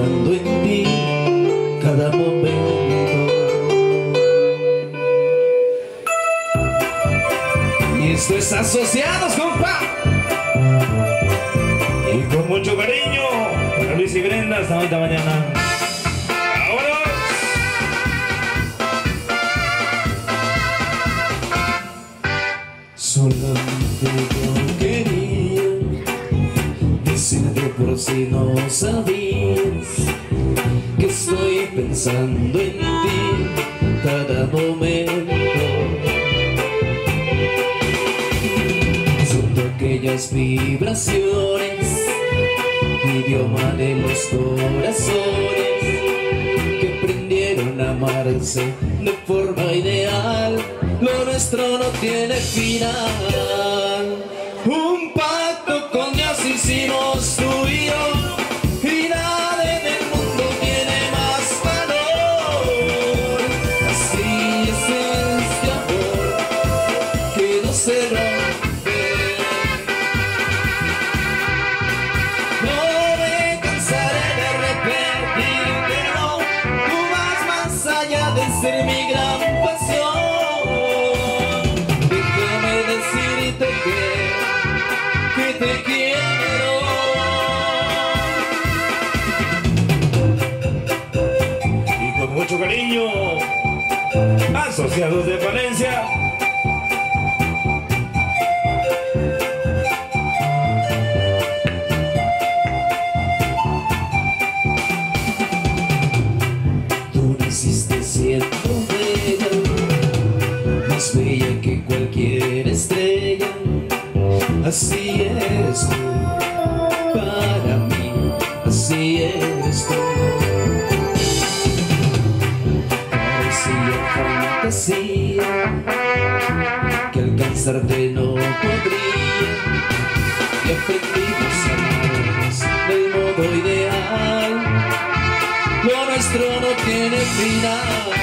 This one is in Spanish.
pensando en ti cada momento. Y esto es Asociados, compa. Y con mucho cariño para Luis y Brenda hasta ahorita mañana. ¡Vámonos! Solamente yo quería decirte por si no sabías que estoy pensando en ti cada momento. Siento aquellas vibraciones, idioma de los corazones que aprendieron a amarse de forma ideal. Lo nuestro no tiene final. Un pacto con Dios hicimos tú y yo, y nada en el mundo tiene más valor. Así es este amor que no se rompe. No me cansaré de repetírtelo, tú vas más allá de ser mi gran pasión. Que te quiero. Y con mucho cariño, Asociados de Palencia. Tú naciste siendo bella, más bella que cualquier estrella. Así eres tú, para mí, así eres tú. Parecía fantasía que alcanzarte no podría, y aprendimos a amarnos del modo ideal. Lo nuestro no tiene final.